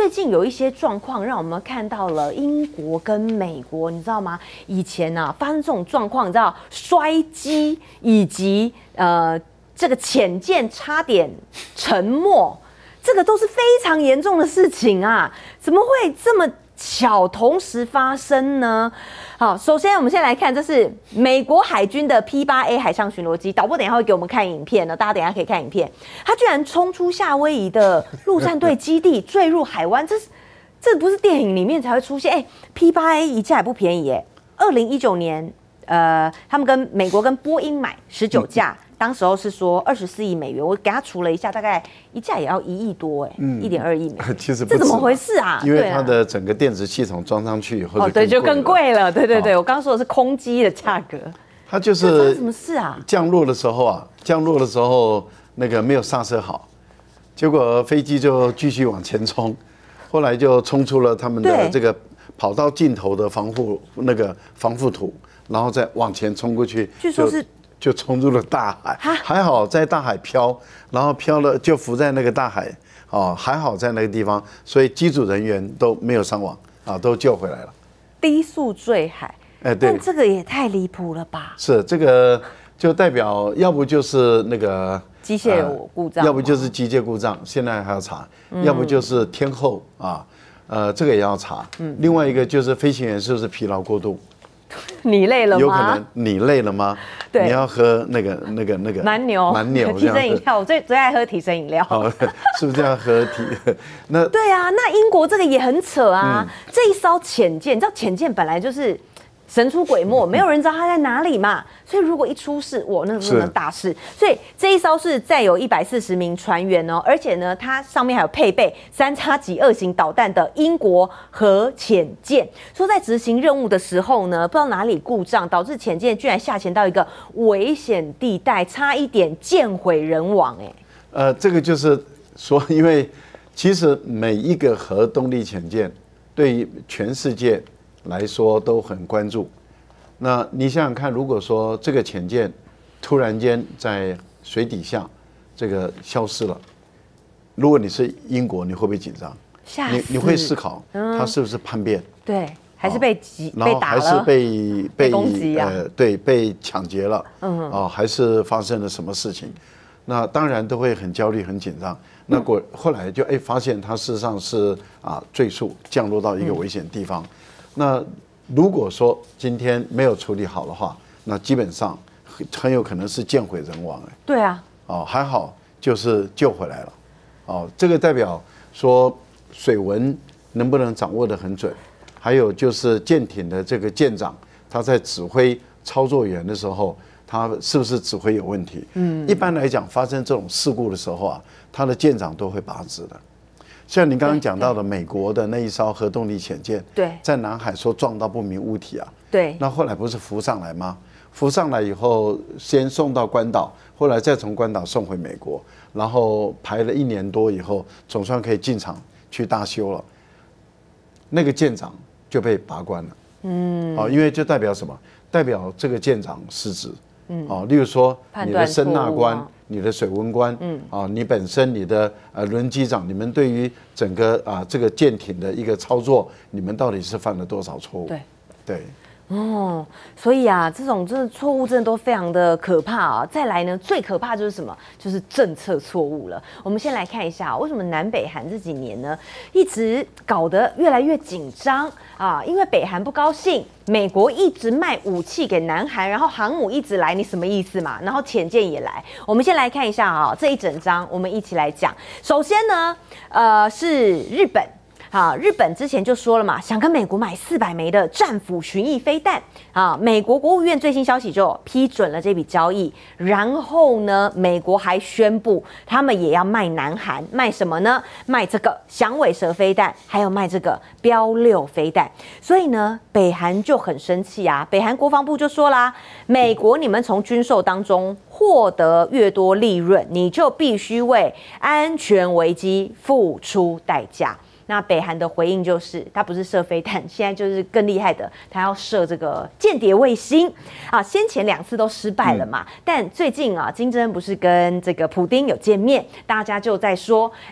最近有一些状况，让我们看到了英国跟美国，你知道吗？以前啊发生这种状况，你知道摔机以及这个潜舰差点沉没，这个都是非常严重的事情啊！怎么会这么巧同时发生呢？好，首先我们先来看，这是美国海军的 P8A 海上巡逻机，导播等一下会给我们看影片呢，大家等一下可以看影片。它居然冲出夏威夷的陆战队基地，坠入海湾，这不是电影里面才会出现。P8A 一架也不便宜耶，2019年，他们跟美国跟波音买19架。当时候是说24亿美元，我给他除了一下，大概一架也要1亿多，1.2亿美元。 其实这怎么回事啊？ 因为它的整个电子系统装上去以后， 对，就更贵了。对，我刚刚说的是空机的价格。 它就是什么事啊？ 降落的时候那个没有刹车好，结果飞机就继续往前冲，后来就冲出了他们的这个跑道尽头的防护土，然后再往前冲过去。 据说是。 就冲入了大海，还好在大海漂，然后漂了就浮在那个大海，还好在那个地方，所以机组人员都没有伤亡啊，都救回来了。 低速坠海， 对， 但这个也太离谱了吧？ 是这个就代表要不就是那个机械有故障， 要不就是机械故障，现在还要查，要不就是天候啊，这个也要查。另外一个就是飞行员是不是疲劳过度？ 你累了吗？ 有可能你累了吗？ 对， 你要喝那个蛮牛提神饮料，我最爱喝提神饮料。 是不是要喝那对啊，那英国这个也很扯啊。这一艘潜舰，你知道潜舰本来就是神出鬼没，没有人知道它在哪里嘛。所以如果一出事，哇，那是大事。所以这一艘是载有140名船员哦，而且呢，它上面还有配备3x戟2型导弹的英国核潜舰。说在执行任务的时候呢，不知道哪里故障，导致潜舰居然下潜到一个危险地带，差一点舰毁人亡。 这个就是说，因为其实每一个核动力潜舰对于全世界来说都很关注。那你想想看，如果说这个潜舰突然间在水底下这个消失了，如果你是英国，你会不会紧张？你会思考它是不是叛变？ 对，还是被打了， 还是被攻击啊？ 对，被抢劫了，还是发生了什么事情？那当然都会很焦虑、很紧张。那后来就发现它事实上是坠速降落到一个危险地方。那如果说今天没有处理好的话，那基本上很有可能是舰毁人亡。 对啊， 还好就是救回来了。这个代表说水文能不能掌握得很准，还有就是舰艇的这个舰长他在指挥操作员的时候，他是不是指挥有问题？一般来讲，发生这种事故的时候他的舰长都会把持的。像你刚刚讲到的美国的那一艘核动力潜舰，在南海说撞到不明物体对， 那后来不是浮上来吗？浮上来以后，先送到关岛，后来再从关岛送回美国，然后排了1年多以后，总算可以进场去大修了。那个舰长就被拔关了，因为就代表什么？代表这个舰长失职。例如说你的声纳官、你的水文官，你本身你的轮机长，你们对于整个这个舰艇的一个操作，你们到底是犯了多少错误？对。 所以这种真的错误真的都非常的可怕啊！再来呢，最可怕就是什么？就是政策错误了。我们先来看一下为什么南北韩这几年呢一直搞得越来越紧张因为北韩不高兴，美国一直卖武器给南韩，然后航母一直来，你什么意思嘛？然后潜舰也来。我们先来看一下这一整章，我们一起来讲。首先呢，是日本。日本之前就说了嘛，想跟美国买400枚的战斧巡弋飞弹美国国务院最新消息就批准了这笔交易，然后呢，美国还宣布他们也要卖南韩，卖什么呢？卖这个响尾蛇飞弹，还有卖这个标6飞弹。所以呢，北韩就很生气北韩国防部就说啦，美国你们从军售当中获得越多利润，你就必须为安全危机付出代价。那北韩的回应就是，他不是射飞弹，现在就是更厉害的，他要射这个间谍卫星先前2次都失败了嘛，但最近金正恩不是跟这个普丁有见面，大家就在说，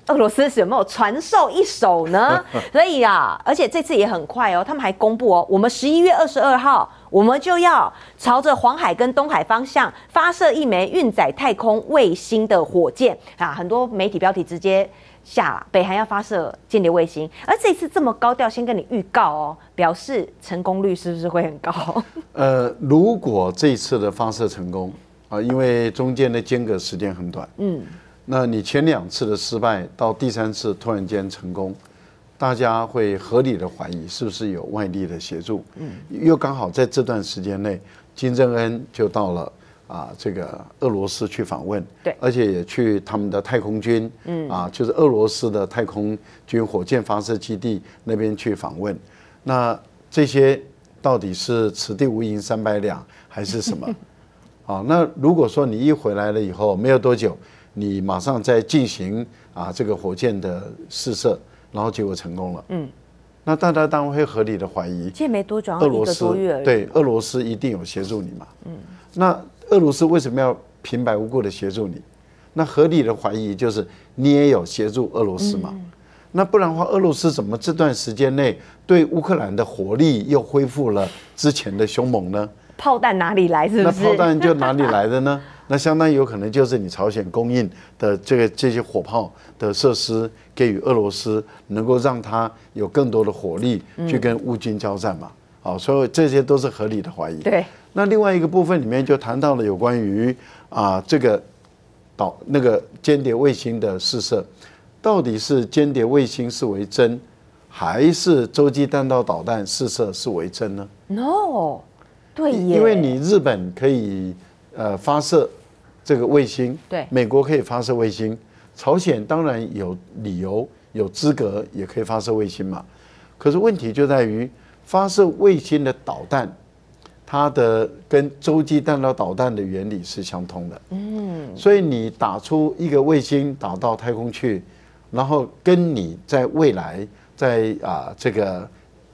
俄罗斯有没有传授一手呢？所以啊，而且这次也很快哦，他们还公布哦，我们11月22号，我们就要朝着黄海跟东海方向发射一枚运载太空卫星的火箭啊！很多媒体标题直接下北韩要发射间谍卫星，而这次这么高调，先跟你预告哦，表示成功率是不是会很高？ 如果这一次的发射成功啊，因为中间的间隔时间很短，那你前2次的失败，到第3次突然间成功，大家会合理的怀疑是不是有外力的协助。又刚好在这段时间内，金正恩就到了这个俄罗斯去访问， 对， 而且也去他们的太空军，就是俄罗斯的太空军火箭发射基地那边去访问。那这些到底是此地无银三百两还是什么？那如果说你一回来了以后没有多久，你马上在进行这个火箭的试射，然后结果成功了。那大家当然会合理的怀疑， 这没多久， 俄罗斯 1个多月而已。 对，俄罗斯一定有协助你嘛。那俄罗斯为什么要平白无故的协助你？那合理的怀疑就是你也有协助俄罗斯嘛。那不然的话，俄罗斯怎么这段时间内对乌克兰的火力又恢复了之前的凶猛呢？ 炮弹哪里来？是不是？ 那炮弹就哪里来的呢？那相当有可能就是你朝鲜供应的这些火炮的设施给予俄罗斯，能够让它有更多的火力去跟乌军交战嘛。所以这些都是合理的怀疑。 对。 那另外一个部分里面就谈到了有关于这个那个间谍卫星的试射，到底是间谍卫星是为真，还是洲际弹道导弹试射是为真呢 ？No， 对耶， 因为你日本可以发射这个卫星， 对， 美国可以发射卫星，朝鲜当然有理由、有资格也可以发射卫星嘛。可是问题就在于发射卫星的导弹，它的跟洲际弹道导弹的原理是相通的。所以你打出一个卫星打到太空去，然后跟你在未来在这个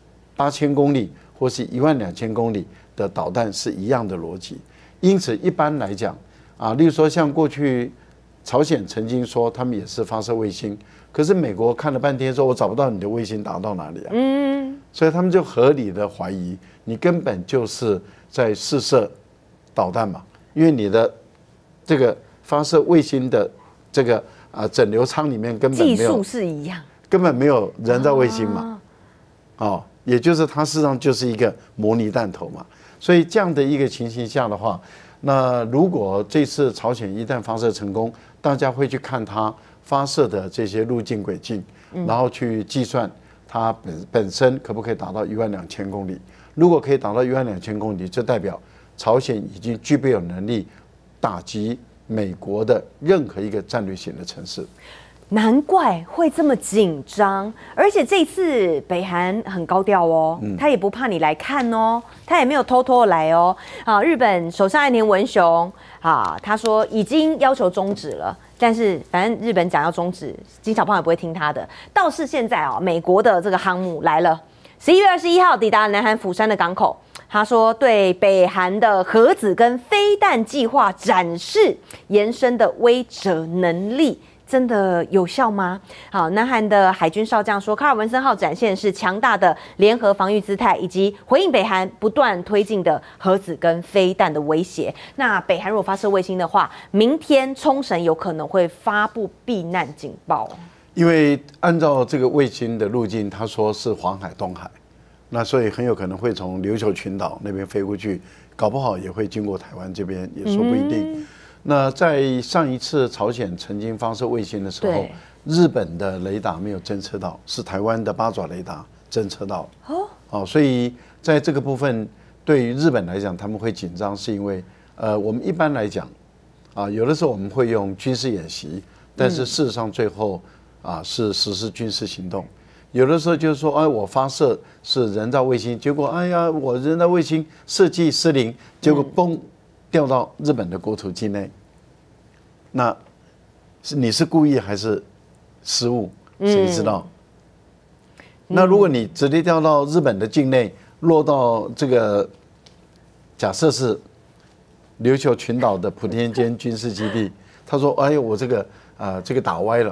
8000公里或是12000公里的导弹是一样的逻辑。因此，一般来讲例如说像过去朝鲜曾经说他们也是发射卫星，可是美国看了半天说我找不到你的卫星打到哪里啊？所以他们就合理的怀疑你根本就是在试射导弹嘛，因为你的这个发射卫星的这个整流舱里面根本没有技术是一样， 根本没有人造卫星嘛，也就是它事实上就是一个模拟弹头嘛。所以这样的一个情形下的话，那如果这次朝鲜一旦发射成功，大家会去看它发射的这些路径轨迹，然后去计算它本身可不可以达到12000公里。如果可以达到12000公里，就代表朝鲜已经具备有能力打击美国的任何一个战略性的城市。 难怪会这么紧张，而且这次北韩很高调哦，他也不怕你来看哦，他也没有偷偷来哦。日本首相岸田文雄他说已经要求终止了，但是反正日本讲要终止，金小胖也不会听他的。倒是现在美国的这个航母来了，11月21号抵达南韩釜山的港口。他说对北韩的核子跟飞弹计划展示延伸的威慑能力。真的有效吗？好，南韩的海军少将说，卡尔文森号展现是强大的联合防御姿态，以及回应北韩不断推进的核子跟飞弹的威胁。那北韩如果发射卫星的话，明天冲绳有可能会发布避难警报。 因为按照这个卫星的路径，他说是黄海、东海，那所以很有可能会从琉球群岛那边飞过去，搞不好也会经过台湾这边，也说不一定。那在上一次朝鲜曾经发射卫星的时候，日本的雷达没有侦测到，是台湾的八爪雷达侦测到。所以在这个部分，对于日本来讲，他们会紧张，是因为我们一般来讲有的时候我们会用军事演习，但是事实上最后是实施军事行动。有的时候就是说，我发射是人造卫星，结果我人造卫星设计失灵，结果嘣。掉到日本的国土境内，那你是故意还是失误？谁知道？那如果你直接掉到日本的境内，落到这个假设是琉球群岛的普天间军事基地，他说：“哎呦，我这个打歪了，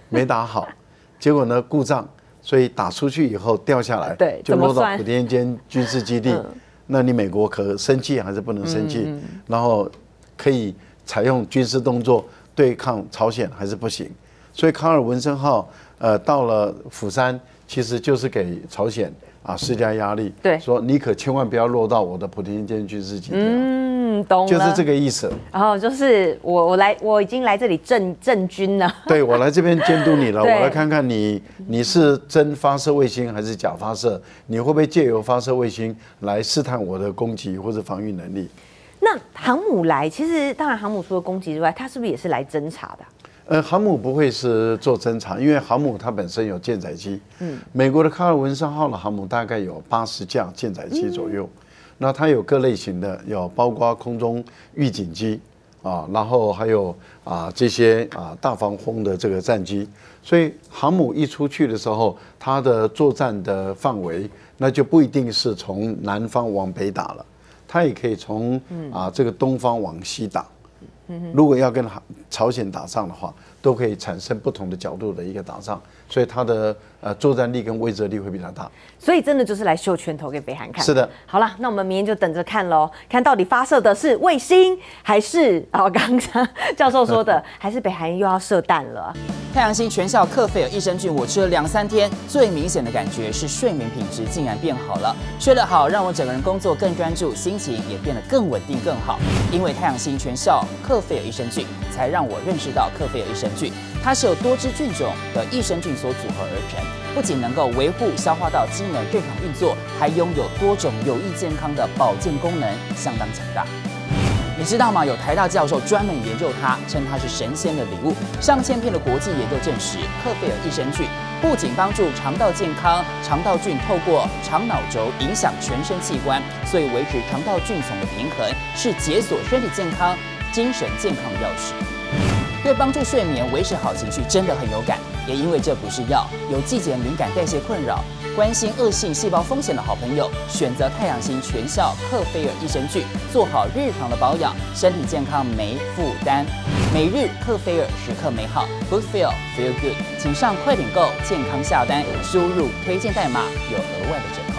没打好，结果呢故障，所以打出去以后掉下来， 对， 就落到普天间军事基地。那你美国可生气还是不能生气？然后可以采用军事动作对抗朝鲜还是不行？所以卡尔文森号到了釜山，其实就是给朝鲜施加压力， 对， 说你可千万不要落到我的普天间军事基地。 懂了， 就是这个意思。 然后就是我已经来这里镇军了。 对，我来这边监督你了，我来看看你是真发射卫星还是假发射，你会不会借由发射卫星来试探我的攻击或者防御能力？ 那航母来，其实当然航母除了攻击之外，它是不是也是来侦察的？ 航母不会是做侦察，因为航母它本身有舰载机。美国的卡尔文森号的航母大概有80架舰载机左右。那它有各类型的，有包括空中预警机然后还有这些大防空的这个战机。所以航母一出去的时候，它的作战的范围那就不一定是从南方往北打了，它也可以从这个东方往西打。如果要跟朝鲜打仗的话，都可以产生不同的角度的一个打仗，所以它的作战力跟威慑力会比较大。 所以真的就是来秀拳头给北韩看。 是的。 好了，那我们明天就等着看喽，看到底发射的是卫星，还是刚刚教授说的，还是北韩又要射弹了？ 太阳星全效克菲尔益生菌，我吃了2-3天，最明显的感觉是睡眠品质竟然变好了。睡得好，让我整个人工作更专注，心情也变得更稳定更好。因为太阳星全效克菲尔益生菌，才让我认识到克菲尔益生菌，它是由多支菌种的益生菌所组合而成，不仅能够维护消化道机能正常运作，还拥有多种有益健康的保健功能，相当强大。你知道吗？有台大教授专门研究它，称它是神仙的礼物。上千篇的国际研究证实，克菲尔益生菌不仅帮助肠道健康，肠道菌透过肠脑轴影响全身器官，所以维持肠道菌丛的平衡是解锁身体健康、精神健康的钥匙。对帮助睡眠、维持好情绪真的很有感。也因为这不是药，有季节敏感、代谢困扰、关心恶性细胞风险的好朋友，选择太阳星全效克菲尔益生菌，做好日常的保养，身体健康没负担。每日克菲尔，时刻美好 ，Good Feel Feel Good，请上快点购健康下单，输入推荐代码有额外的折扣。